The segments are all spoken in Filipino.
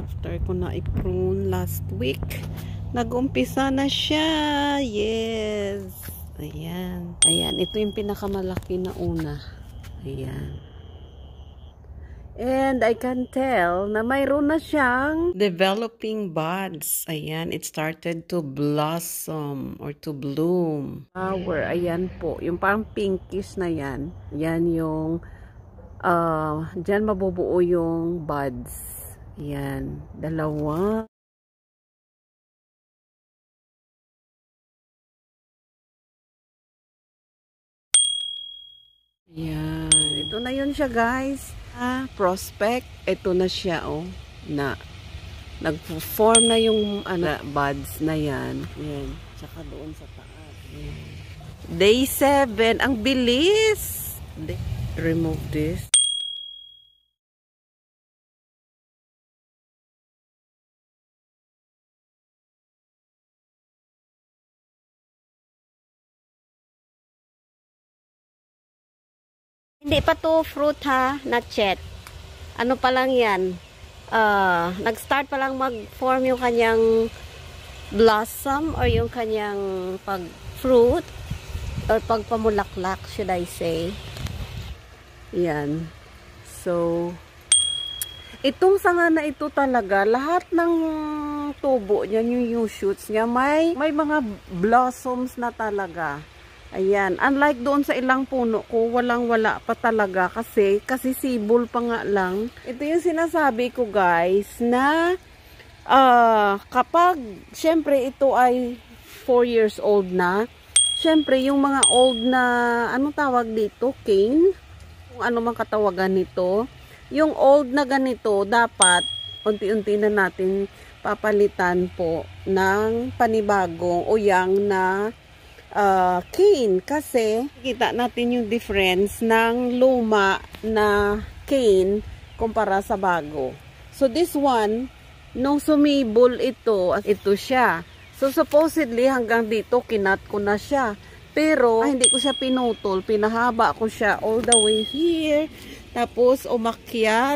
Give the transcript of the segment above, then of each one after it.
After ko na i-prune last week, nag-umpisa na siya. Yes. Ayan. Ayan. Ito yung pinakamalaki na una. Ayan. And I can tell na mayroon na siyang developing buds. Ayan. It started to blossom or to bloom. Flower. Ayan po. Yung parang pinkish na yan. Yan yung dyan mabubuo yung buds. Ayan. Dalawa. Ayan. Ito na yun siya, guys. Prospect. Ito na siya, oh. Nag-form na yung buds na yan. Ayan. Tsaka doon sa taas. Ayan. Day 7. Ang bilis! Remove this. Hindi pa to fruit ha, not yet. Ano pa lang yan? Nag-start pa lang mag-form yung kanyang blossom or yung kanyang pag-fruit or pagpamulaklak, should I say. Yan. So, itong sanga na ito talaga, lahat ng tubo niya, yung new shoots niya, may mga blossoms na talaga. Ayan. Unlike doon sa ilang puno ko, walang-wala pa talaga kasi sibol pa nga lang. Ito yung sinasabi ko, guys, na kapag, syempre ito ay 4 years old na, syempre yung mga old na, anong tawag dito? Cane? Kung ano man katawagan nito. Yung old na ganito, dapat, unti-unti na natin papalitan po ng panibagong o yang na cane, kasi kita natin yung difference ng luma na cane kumpara sa bago. So this one, nung sumibol ito siya. So supposedly hanggang dito kinat ko na siya. Pero hindi ko siya pinutol, pinahaba ko siya all the way here. Tapos umakyat.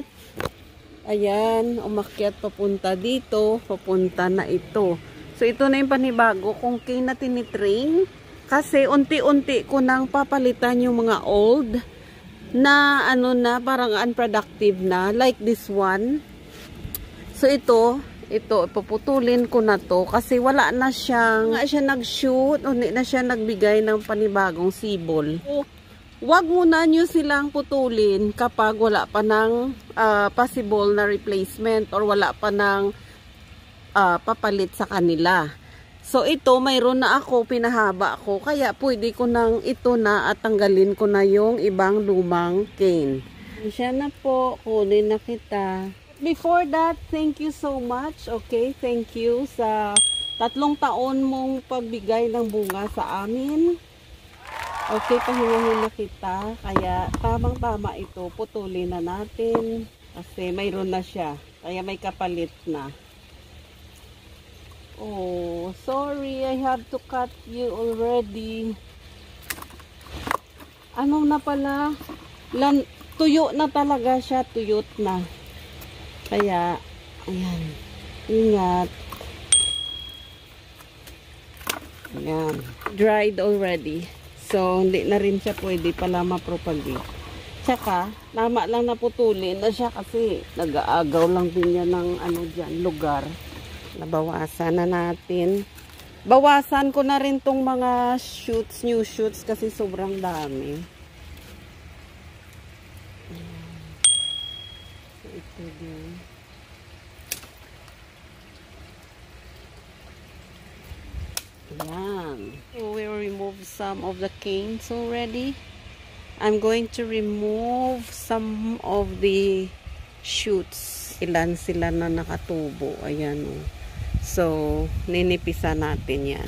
Ayan, umakyat papunta dito, papunta na ito. So ito na yung panibago kung cane na tinitrain. Kasi unti-unti ko nang papalitan yung mga old na parang unproductive na, like this one. So ito ipuputulin ko na to kasi wala na siya nag-shoot, hindi na siya nagbigay ng panibagong sibol. So, wag muna nyo silang putulin kapag wala pa ng possible na replacement or wala pa ng papalit sa kanila. So ito, mayroon na ako, pinahaba ko. Kaya pwede ko nang ito na at tanggalin ko na yung ibang lumang cane. Siya na po, kunin na kita. Before that, thank you so much. Okay, thank you sa 3 taon mong pagbigay ng bunga sa amin. Okay, pahingahin na kita. Kaya tamang-tama ito, putulin na natin. Kasi mayroon na siya. Kaya may kapalit na. Oh, sorry, I have to cut you already. Ano na pala? Tuyo na talaga siya, tuyot na. Kaya, ayan. Ingat. Ayan. Dried already. So, hindi na rin siya pwede pala mapropagate. Tsaka, tama lang naputulin na siya kasi nag-aagaw lang din yan ng dyan, lugar. Nabawasan na natin. Bawasan ko na rin tong mga shoots, new shoots kasi sobrang dami. So, ito din. Ayan. So, we will remove some of the canes already. I'm going to remove some of the shoots. Ilan sila na nakatubo. Ayan o. So, ninipisa natin yan.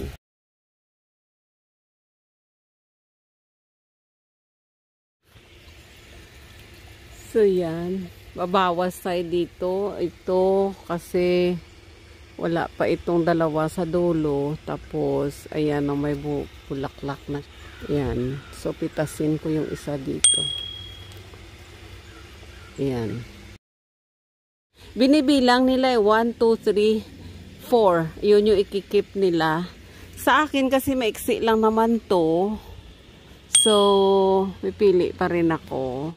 So, yan. Babawas tayo dito. Ito kasi wala pa itong dalawa sa dulo. Tapos, ayan o, may bulaklak na. Ayan. So, pitasin ko yung isa dito. Ayan. binibilang nila 1, 2, 3, 4. Yun yung ikikip nila. Sa akin kasi maiksi lang naman to. So, pipili pa rin ako.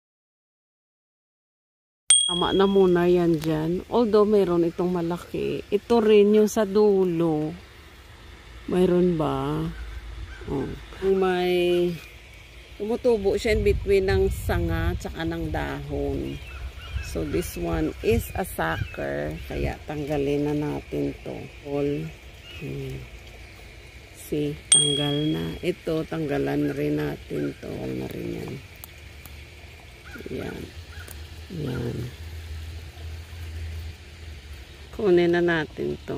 Tama na muna yan dyan. Although, mayroon itong malaki. Ito rin yung sa dulo. Mayroon ba? Oh. May tumutubo siya in between ng sanga tsaka ng dahon. So, this one is a sucker. Kaya, tanggalin na natin to. All. See, tanggal na. Ito, tanggalan rin natin to. All na rin yan. Yan. Yan. Kunin na natin to.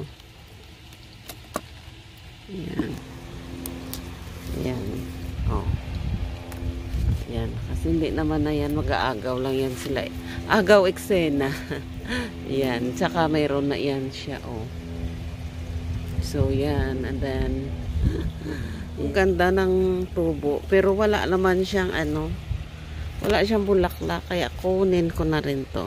Yan. Yan. Oh. Yan. Kasi hindi naman na yan. Mag-aagaw lang yan sila. Agaw eksena. Yan. Tsaka mayroon na yan siya. Oh. So, yan. And then, ang ganda ng tubo. Pero wala naman siyang ano. Wala siyang bulaklak. Kaya kunin ko na rin to.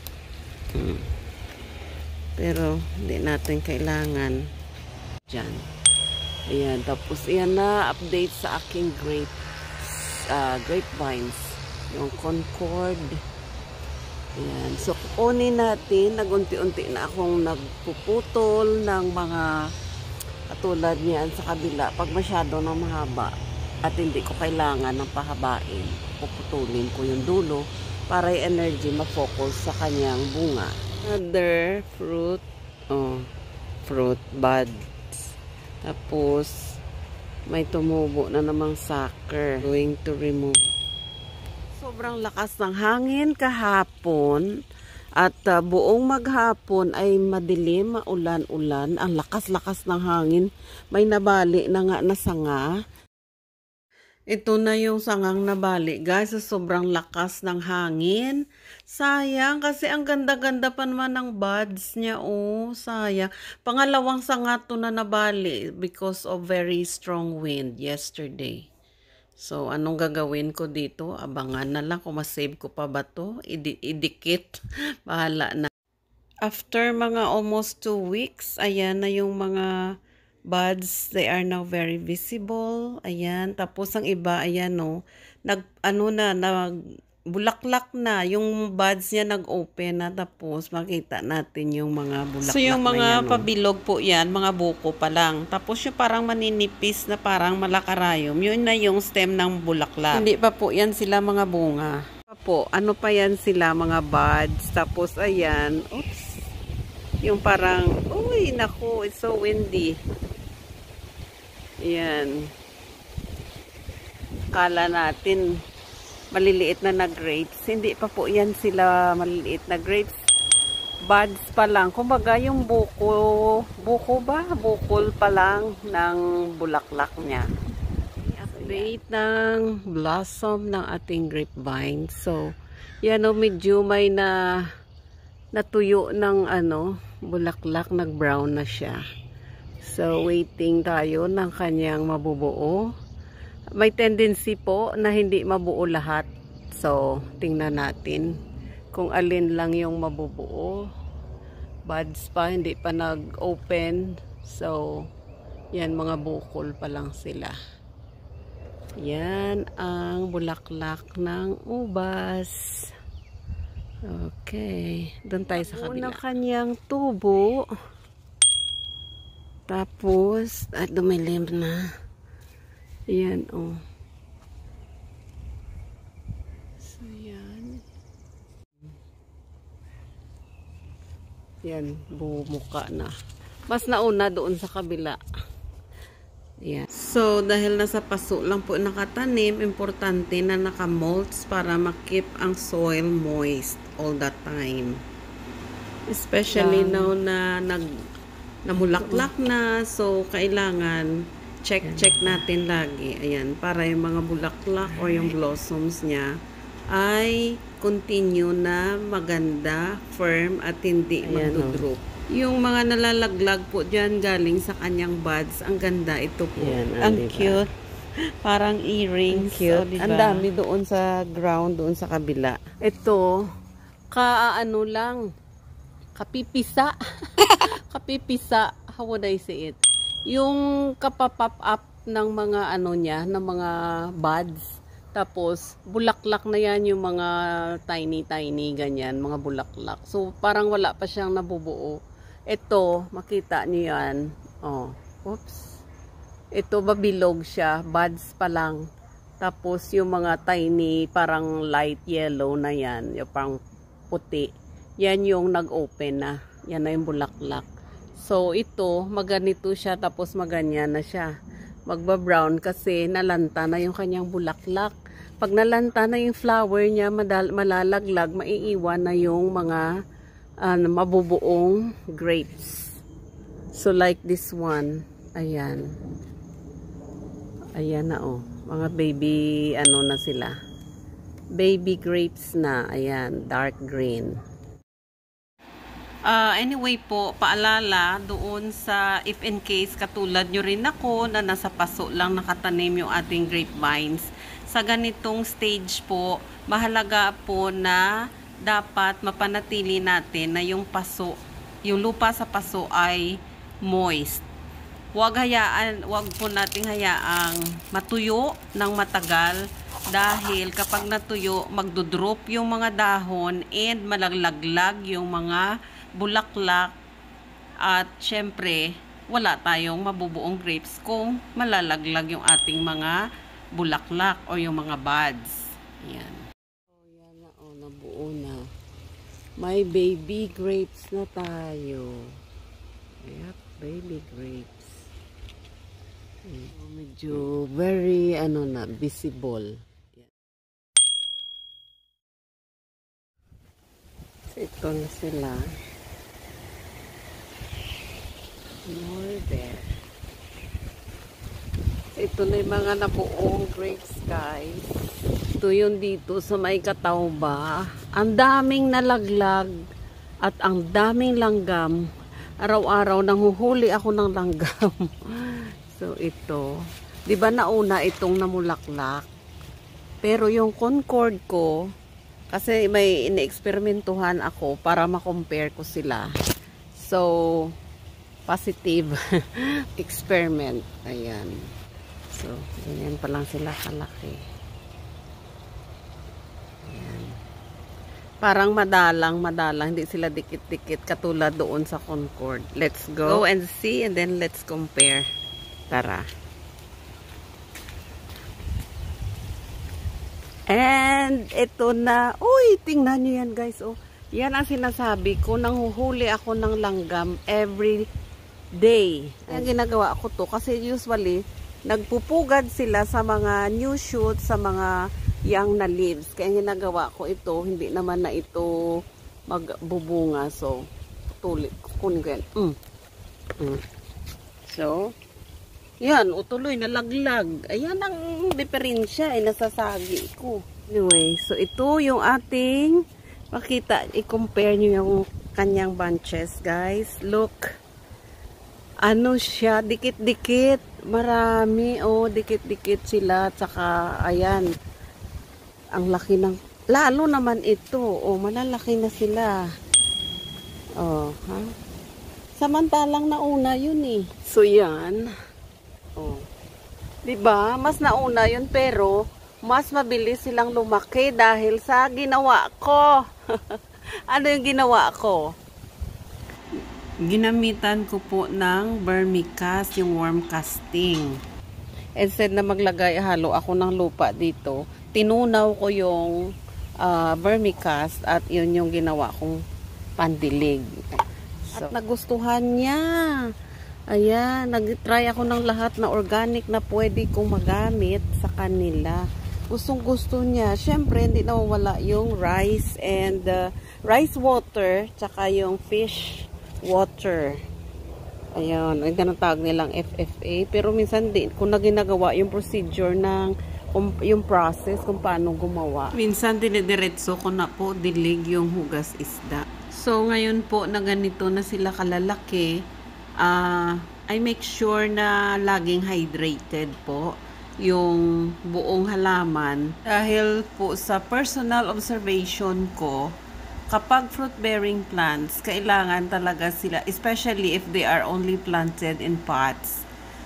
Pero, hindi natin kailangan dyan. Ayan. Tapos, yan na. Update sa aking grapevines. Yung Concord. Ayan. So, kunin natin. Nagunti-unti na akong nagpuputol ng mga katulad niyan sa kabila. Pag masyado na mahaba at hindi ko kailangan ng pahabain, puputulin ko yung dulo para yung energy ma-focus sa kanyang bunga. Another fruit, fruit buds. Tapos, may tumubo na namang sucker. Going to remove. Sobrang lakas ng hangin kahapon at buong maghapon ay madilim, maulan-ulan. Ang lakas-lakas ng hangin. May nabali na nga na sanga. Ito na yung sangang nabali, guys. So, sobrang lakas ng hangin. Sayang, kasi ang ganda-ganda pa naman ng buds niya. Oh, sayang. Pangalawang sanga to na nabali because of very strong wind yesterday. So, anong gagawin ko dito? Abangan na lang kung masave ko pa ba to. Idikit. Bahala na. After mga almost 2 weeks, ayan na yung mga buds, they are now very visible. Ayan. Tapos ang iba, ayan no, bulaklak na. Yung buds niya nag-open na. Tapos makita natin yung mga bulaklak. So yung mga pabilog po yan, mga buko pa lang. Tapos yung parang maninipis na parang malakarayom. Yun na yung stem ng bulaklak. Hindi pa po yan sila mga bunga. Ano pa yan sila mga buds. Tapos ayan, oops. Yung parang, uy, naku, it's so windy. Ayan. Kala natin maliliit na grapes. Hindi pa po yan sila maliliit na grapes. Buds pa lang. Kumbaga yung buko ba? Bukol pa lang ng bulaklak niya. Update ng blossom ng ating grapevine. So, yan o, medyo may natuyo ng bulaklak, nag-brown na siya. So, waiting tayo ng kanyang mabubuo. May tendency po na hindi mabuo lahat. So, tingnan natin kung alin lang yung mabubuo. Buds pa, hindi pa nag-open. So, yan, mga bukol pa lang sila. Yan ang bulaklak ng ubas. Okay. Doon tayo sa kabila. Ang kanyang tubo. Tapos, dumilim na. Ayan, oh. So, yan. Yan, bumuka na. Mas nauna doon sa kabila. Yan. So, dahil nasa paso lang po nakatanim, importante na naka-mulch para makip ang soil moist all the time. Especially now na namulaklak na, so kailangan check natin lagi. Ayan, para yung mga bulaklak or yung blossoms niya ay continue na maganda, firm at hindi magdudrop. Yung mga nalalaglag po dyan galing sa kanyang buds, ang ganda ito po. Ayan, ang diba? Cute. Parang earrings. Ang cute. Diba? Ang dami doon sa ground, doon sa kabila. Ito, lang. kapipisa. Kapipisa, how would I say it? Yung kapapop up ng mga ano niya, ng mga buds. Tapos, bulaklak na yan yung mga tiny ganyan, mga bulaklak. So, parang wala pa siyang nabubuo. Ito, makita niyo yan. Oh, oops. Ito, babilog siya. Buds pa lang. Tapos, yung mga tiny, parang light yellow na yan. Yung parang puti. Yan yung nag-open na. Yan na yung bulaklak. So, ito, maganito siya. Tapos, maganyan na siya. Magba-brown kasi nalanta na yung kanyang bulaklak. Pag nalanta na yung flower niya, malalaglag, maiiwan na yung mga mabubuong grapes. So, like this one. Ayan. Ayan na oh. Mga baby, ano na sila. Baby grapes na. Ayan, dark green. Anyway po, paalala doon sa if in case katulad nyo rin ako na nasa paso lang nakatanim yung ating grapevines. Sa ganitong stage po, mahalaga po na dapat mapanatili natin na yung paso, yung lupa sa paso ay moist. Huwag po nating hayaang matuyo ng matagal dahil kapag natuyo, magdodrop yung mga dahon and malalaglag yung mga bulaklak at syempre wala tayong mabubuong grapes kung malalaglag yung ating mga bulaklak o yung mga buds. Ayan. Oh, yan na. Oh, nabuo na. May baby grapes na tayo. Ayan, baby grapes. Medyo very visible. So, ito na sila. More there. So, ito na yung mga nabuong grapes, guys. Ito yun dito sa may Katawba. Ang daming nalaglag at ang daming langgam. Araw-araw nanghuhuli ako ng langgam. So, ito. Diba nauna itong namulaklak? Pero yung concord ko, kasi may ine-eksperimentuhan ako para ma-compare ko sila. So, positive experiment. Ayan. So, ganyan pa lang sila kalaki. Ayan. Parang madalang. Hindi sila dikit-dikit katulad doon sa concord. Let's go and see and then let's compare. Tara. And ito na. Uy, tingnan nyo yan guys. Oh, yan ang sinasabi ko. Nanghuhuli ako ng langgam every day. Kaya ginagawa ko to. Kasi usually, nagpupugad sila sa mga new shoots, sa mga young na leaves. Kaya ginagawa ko ito. Hindi naman na ito magbubunga. So, kukunin ko yan. So, yan, tuloy nalaglag. Ayan ang diferensya ay nasasagi ko. Anyway, so ito yung ating makita, i-compare nyo yung kanyang bunches, guys. Look. Ano siya, dikit-dikit. Marami, oh, dikit-dikit sila. Tsaka, ayan. Ang laki ng, lalo naman ito. Oh, malalaki na sila. Oh, ha? Samantalang nauna yun eh. So, yan. Oh. 'Di ba? Mas nauna 'yun pero mas mabilis silang lumaki dahil sa ginawa ko. Ano yung ginawa ko? Ginamitan ko po ng vermicast, yung worm casting. Instead na maglagay, halo ako ng lupa dito, tinunaw ko yung vermicast at yun yung ginawa kong pandilig. So, at nagustuhan niya. Ayan, nag-try ako ng lahat na organic na pwede kong magamit sa kanila. Gustong-gusto niya. Siyempre, hindi nawawala yung rice and rice water, tsaka yung fish water. Ayan, ang tinatawag nilang FFA. Pero minsan din, kung na ginagawa yung procedure ng, yung process kung paano gumawa. Minsan dinidiretso ko na po dilig yung hugas isda. So, ngayon po na ganito na sila kalalaki, I make sure na laging hydrated po yung buong halaman dahil po sa personal observation ko kapag fruit-bearing plants, kailangan talaga sila, especially if they are only planted in pots,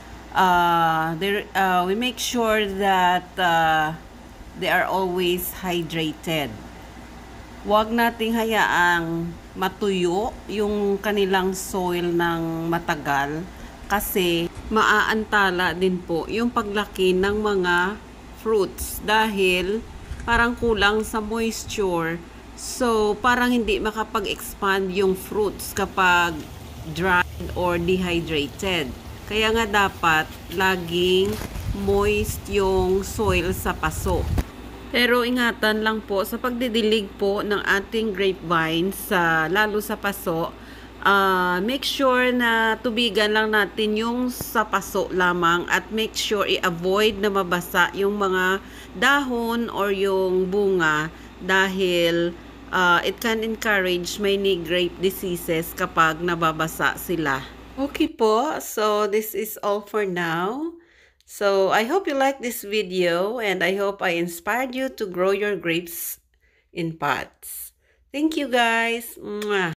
we make sure that they are always hydrated. Huwag nating hayaang matuyo yung kanilang soil ng matagal kasi maaantala din po yung paglaki ng mga fruits dahil parang kulang sa moisture. So, parang hindi makapag-expand yung fruits kapag dried or dehydrated. Kaya nga dapat laging moist yung soil sa paso. Pero ingatan lang po sa pagdidilig po ng ating grapevines, lalo sa paso, make sure na tubigan lang natin yung sa paso lamang at make sure i-avoid na mabasa yung mga dahon or yung bunga dahil it can encourage many grape diseases kapag nababasa sila. Okay po, so this is all for now. So I hope you like this video and I hope I inspired you to grow your grapes in pots. Thank you guys. Mwah.